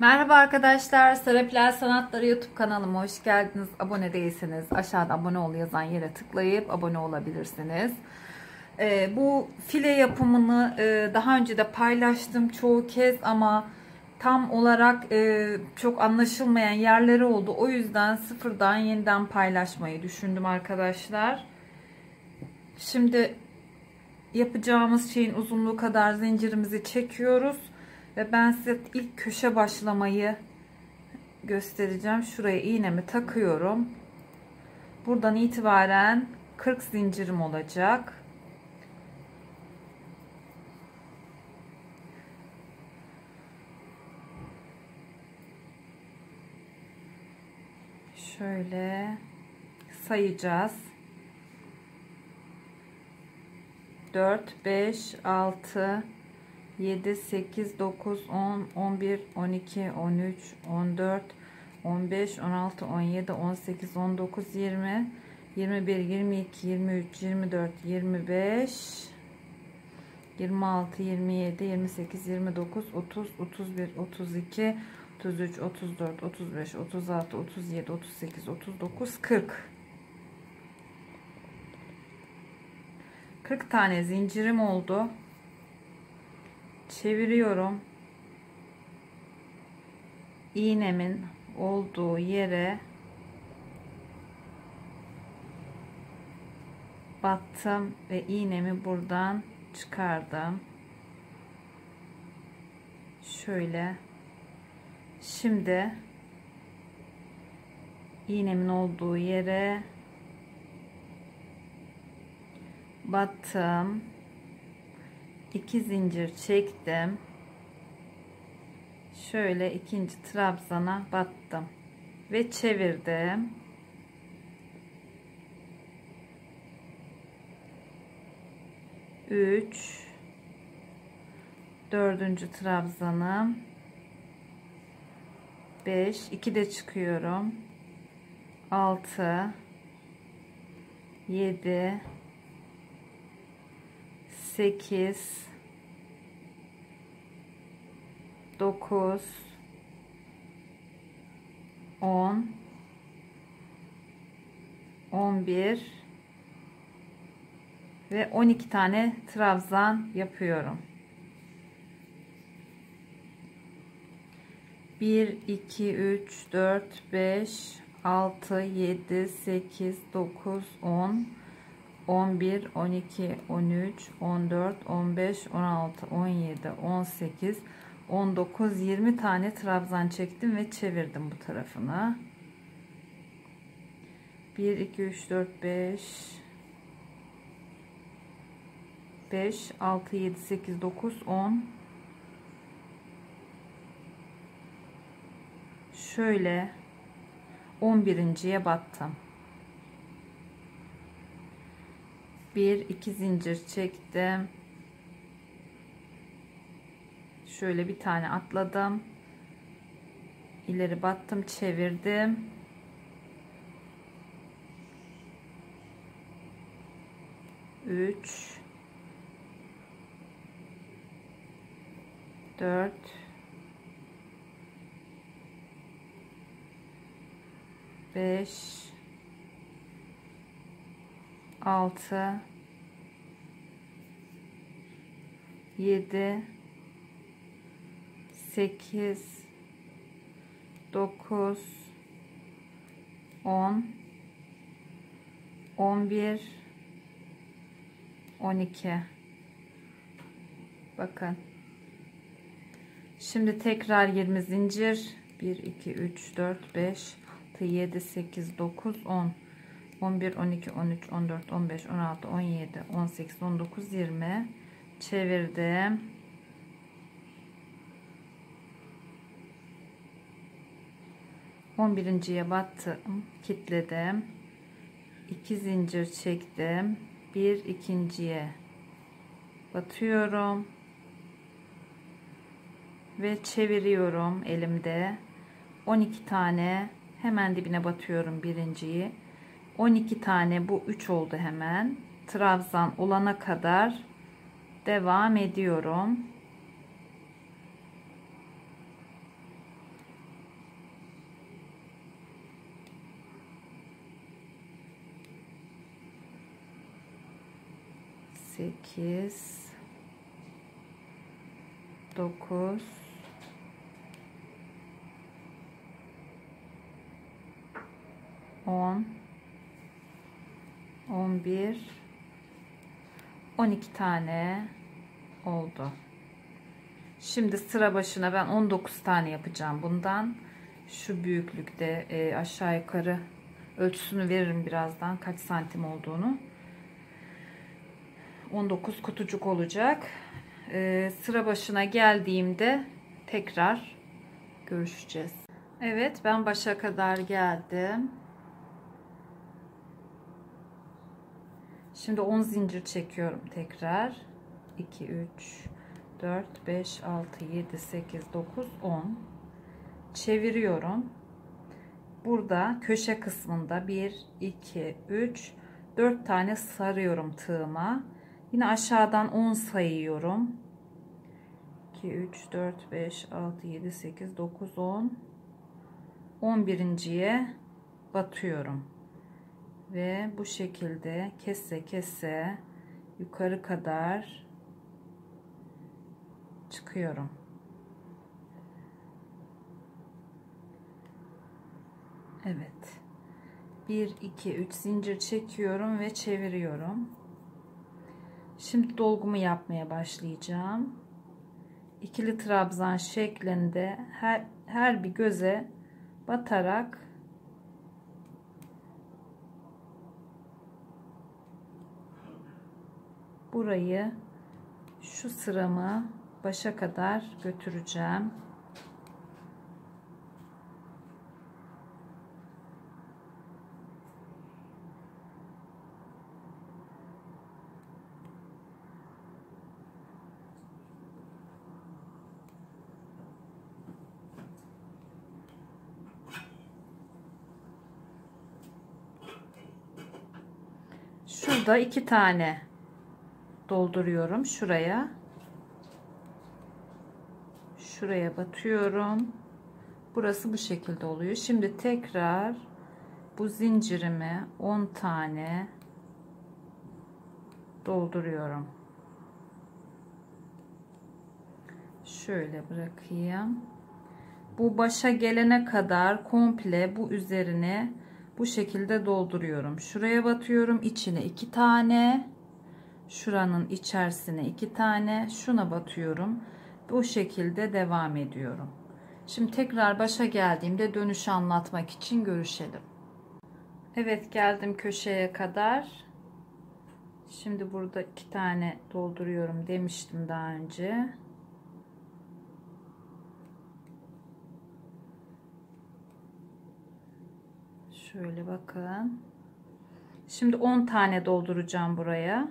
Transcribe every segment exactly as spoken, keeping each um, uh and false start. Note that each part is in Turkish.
Merhaba arkadaşlar, Serapler Sanatları YouTube kanalıma hoş geldiniz. Abone değilseniz aşağıda abone ol yazan yere tıklayıp abone olabilirsiniz. Ee, bu file yapımını e, daha önce de paylaştım çoğu kez ama tam olarak e, çok anlaşılmayan yerleri oldu. O yüzden sıfırdan yeniden paylaşmayı düşündüm arkadaşlar. Şimdi yapacağımız şeyin uzunluğu kadar zincirimizi çekiyoruz. Ve ben size ilk köşe başlamayı göstereceğim. Şuraya iğnemi takıyorum. Buradan itibaren kırk zincirim olacak. Şöyle sayacağız. dört, beş, altı, yedi, sekiz, dokuz, on, on bir, on iki, on üç, on dört, on beş, on altı, on yedi, on sekiz, on dokuz, yirmi, yirmi bir, yirmi iki, yirmi üç, yirmi dört, yirmi beş, yirmi altı, yirmi yedi, yirmi sekiz, yirmi dokuz, otuz, otuz bir, otuz iki, otuz üç, otuz dört, otuz beş, otuz altı, otuz yedi, otuz sekiz, otuz dokuz, kırk. kırk tane zincirim oldu. Çeviriyorum. İğnemin olduğu yere battım ve iğnemi buradan çıkardım. Şöyle. Şimdi iğnemin olduğu yere battım. iki zincir çektim. Şöyle ikinci trabzana battım ve çevirdim. üç, dördüncü trabzanım, beş, iki de çıkıyorum, altı, yedi, sekiz, dokuz, on, on bir ve on iki tane trabzan yapıyorum. bir, iki, üç, dört, beş, altı, yedi, sekiz, dokuz, on, on bir, on iki, on üç, on dört, on beş, on altı, on yedi, on sekiz, on dokuz, yirmi tane trabzan çektim ve çevirdim bu tarafına. bir, iki, üç, dört, beş, beş, altı, yedi, sekiz, dokuz, on. Şöyle on birinciye battım. bir, iki zincir çektim. Şöyle bir tane atladım. İleri battım, çevirdim. üç, dört, beş, altı, yedi, sekiz, dokuz, on, on bir, on iki. Bakın. Şimdi tekrar yirmi zincir. bir, iki, üç, dört, beş, altı, yedi, sekiz, dokuz, on, on bir, on iki, on üç, on dört, on beş, on altı, on yedi, on sekiz, on dokuz, yirmi. Çevirdim. on birinciye battım, kilitledim. iki zincir çektim. Bir ikinciye batıyorum ve çeviriyorum elimde. on iki tane hemen dibine batıyorum birinciyi. on iki tane, bu üç oldu hemen. Trabzan olana kadar devam ediyorum. sekiz, dokuz, on, on bir, on iki tane oldu. Şimdi sıra başına ben on dokuz tane yapacağım bundan. Şu büyüklükte e, aşağı yukarı ölçüsünü veririm birazdan kaç santim olduğunu. on dokuz kutucuk olacak. E, sıra başına geldiğimde tekrar görüşeceğiz. Evet, ben başa kadar geldim. Şimdi on zincir çekiyorum tekrar. iki, üç, dört, beş, altı, yedi, sekiz, dokuz, on. Çeviriyorum. Burada köşe kısmında bir, iki, üç, dört tane sarıyorum tığıma. Yine aşağıdan on sayıyorum. iki, üç, dört, beş, altı, yedi, sekiz, dokuz, on. on birinciye batıyorum. Ve bu şekilde kese kese yukarı kadar çıkıyorum. Evet. bir, iki, üç zincir çekiyorum ve çeviriyorum. Şimdi dolgumu yapmaya başlayacağım. İkili trabzan şeklinde her, her bir göze batarak burayı, şu sıramı başa kadar götüreceğim. Şurada iki tane dolduruyorum şuraya. Şuraya batıyorum. Burası bu şekilde oluyor. Şimdi tekrar bu zincirimi on tane dolduruyorum. Şöyle bırakayım. Bu başa gelene kadar komple bu üzerine bu şekilde dolduruyorum. Şuraya batıyorum. İçine iki tane. Şuranın içerisine iki tane. Şuna batıyorum. Bu şekilde devam ediyorum. Şimdi tekrar başa geldiğimde dönüşü anlatmak için görüşelim. Evet, geldim köşeye kadar. Şimdi burada iki tane dolduruyorum demiştim daha önce. Şöyle bakın. Şimdi on tane dolduracağım buraya.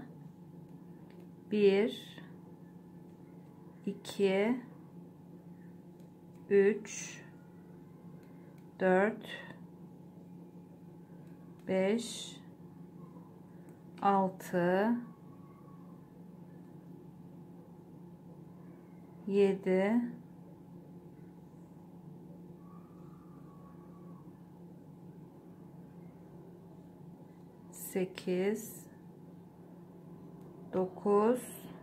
bir, iki, üç, dört, beş, altı, yedi, sekiz, dokuz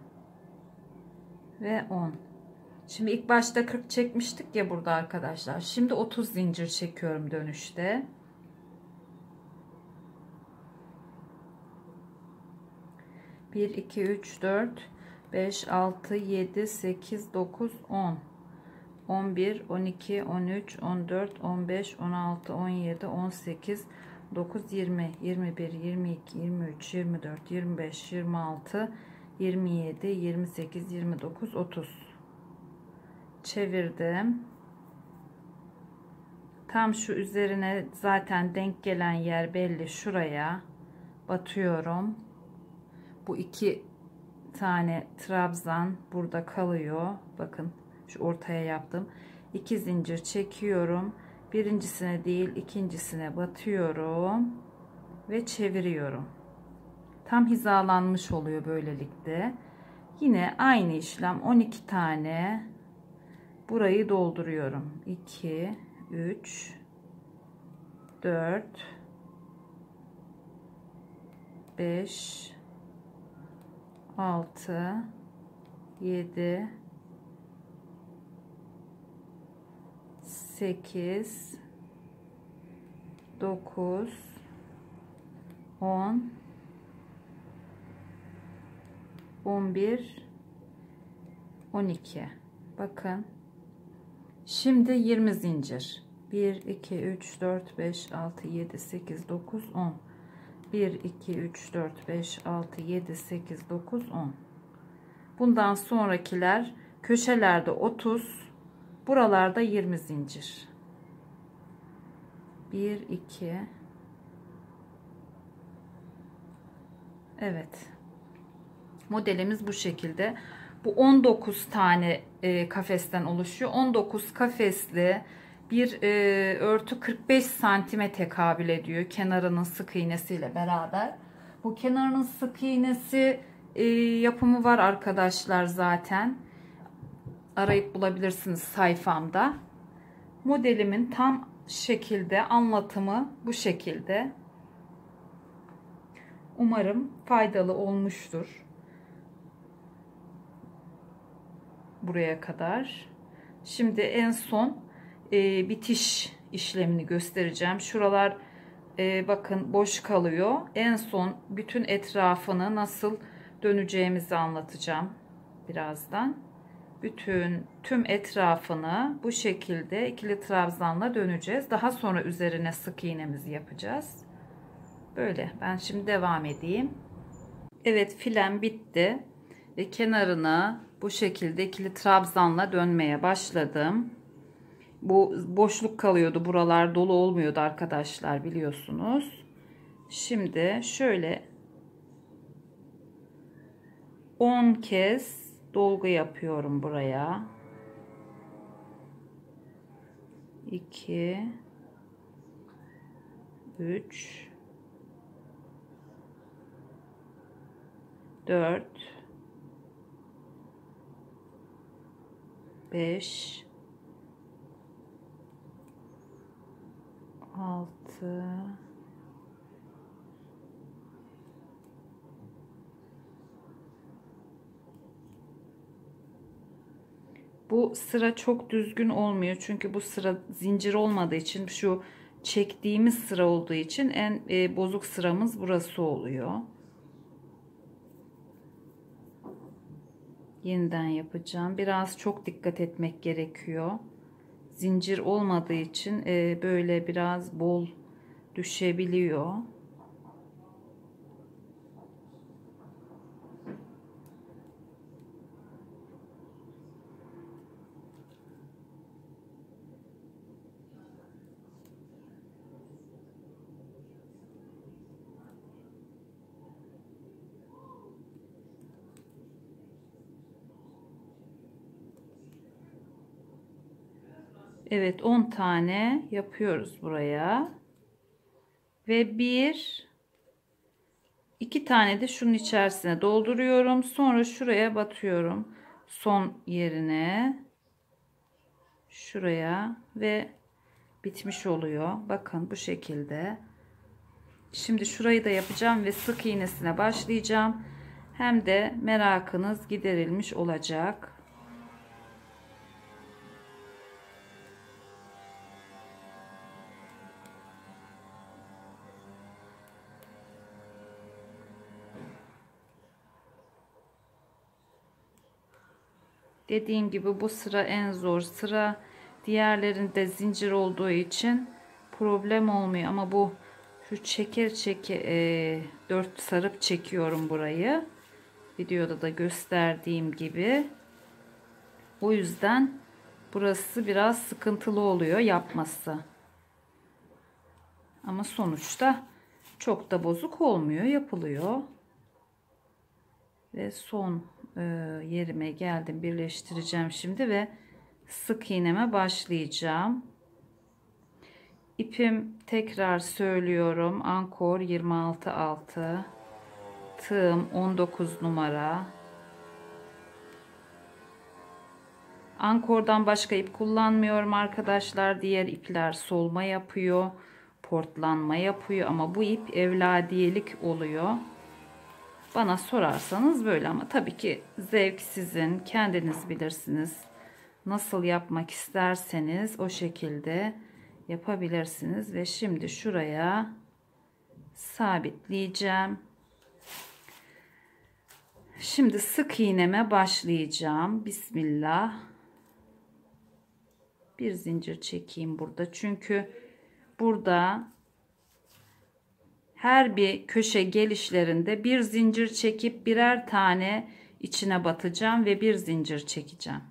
ve on. Şimdi ilk başta kırk çekmiştik ya burada arkadaşlar. Şimdi otuz zincir çekiyorum dönüşte. bir, iki, üç, dört, beş, altı, yedi, sekiz, dokuz, on. on bir, on iki, on üç, on dört, on beş, on altı, on yedi, on sekiz, dokuz, yirmi, yirmi bir, yirmi iki, yirmi üç, yirmi dört, yirmi beş, yirmi altı, yirmi yedi, yirmi sekiz, yirmi dokuz, otuz. Çevirdim. Tam şu üzerine zaten denk gelen yer belli. Şuraya batıyorum. Bu iki tane trabzan burada kalıyor. Bakın şu ortaya yaptım. İki zincir çekiyorum. Birincisine değil ikincisine batıyorum ve çeviriyorum. Tam hizalanmış oluyor böylelikle. Yine aynı işlem on iki tane burayı dolduruyorum. iki, üç, dört, beş, altı, yedi, sekiz, dokuz, on, on bir, on iki. Bakın. Şimdi yirmi zincir. bir, iki, üç, dört, beş, altı, yedi, sekiz, dokuz, on. bir, iki, üç, dört, beş, altı, yedi, sekiz, dokuz, on. Bundan sonrakiler köşelerde otuz, buralarda yirmi zincir. bir, iki. Evet. Modelimiz bu şekilde. Bu on dokuz tane e, kafesten oluşuyor. on dokuz kafesli bir e, örtü kırk beş santime tekabül ediyor. Kenarının sık iğnesiyle beraber. Bu kenarının sık iğnesi e, yapımı var arkadaşlar zaten. Arayıp bulabilirsiniz sayfamda. Modelimin tam şekilde anlatımı bu şekilde. Umarım faydalı olmuştur. Buraya kadar. Şimdi en son e, bitiş işlemini göstereceğim. Şuralar e, bakın boş kalıyor. En son bütün etrafını nasıl döneceğimizi anlatacağım birazdan. Bütün tüm etrafını bu şekilde ikili trabzanla döneceğiz. Daha sonra üzerine sık iğnemizi yapacağız. Böyle. Ben şimdi devam edeyim. Evet, filem bitti ve kenarına bu şekilde ikili trabzanla dönmeye başladım. Bu boşluk kalıyordu. Buralar dolu olmuyordu arkadaşlar, biliyorsunuz. Şimdi şöyle on kez dolgu yapıyorum buraya. iki üç dört beş altı Bu sıra çok düzgün olmuyor. Çünkü bu sıra zincir olmadığı için, şu çektiğimiz sıra olduğu için en e, bozuk sıramız burası oluyor. Yeniden yapacağım. Biraz çok dikkat etmek gerekiyor. Zincir olmadığı için e, böyle biraz bol düşebiliyor. Evet, on tane yapıyoruz buraya. Ve bir iki tane de şunun içerisine dolduruyorum. Sonra şuraya batıyorum. Son yerine. Şuraya ve bitmiş oluyor. Bakın bu şekilde. Şimdi şurayı da yapacağım ve sık iğnesine başlayacağım. Hem de merakınız giderilmiş olacak. Dediğim gibi bu sıra en zor sıra. Diğerlerinde zincir olduğu için problem olmuyor. Ama bu şu çeker çeke e, dört sarıp çekiyorum burayı. Videoda da gösterdiğim gibi. O yüzden burası biraz sıkıntılı oluyor yapması. Ama sonuçta çok da bozuk olmuyor. Yapılıyor. Ve son e, yerime geldim. Birleştireceğim şimdi ve sık iğneme başlayacağım. İpim, tekrar söylüyorum, ankor yirmi altı altı, tığım on dokuz numara. Ankordan başka ip kullanmıyorum arkadaşlar. Diğer ipler solma yapıyor, portlanma yapıyor ama bu ip evladiyelik oluyor. Bana sorarsanız böyle, ama tabii ki zevk sizin, kendiniz bilirsiniz. Nasıl yapmak isterseniz o şekilde yapabilirsiniz. Ve şimdi şuraya sabitleyeceğim. Şimdi sık iğneme başlayacağım. Bismillah. Bir zincir çekeyim burada. Çünkü burada her bir köşe gelişlerinde bir zincir çekip birer tane içine batacağım ve bir zincir çekeceğim.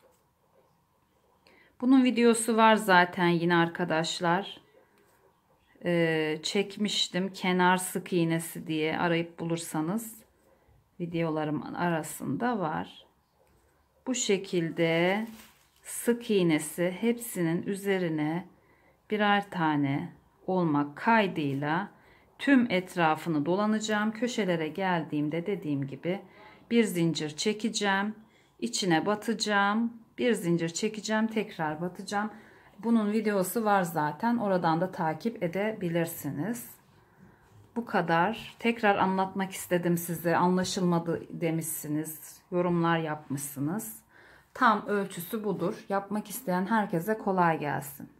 Bunun videosu var zaten yine arkadaşlar. Ee, çekmiştim, kenar sık iğnesi diye arayıp bulursanız videolarımın arasında var. Bu şekilde sık iğnesi hepsinin üzerine birer tane olmak kaydıyla tüm etrafını dolanacağım. Köşelere geldiğimde dediğim gibi bir zincir çekeceğim, içine batacağım, bir zincir çekeceğim, tekrar batacağım. Bunun videosu var zaten, oradan da takip edebilirsiniz. Bu kadar. Tekrar anlatmak istedim size. Anlaşılmadı demişsiniz, yorumlar yapmışsınız. Tam ölçüsü budur. Yapmak isteyen herkese kolay gelsin.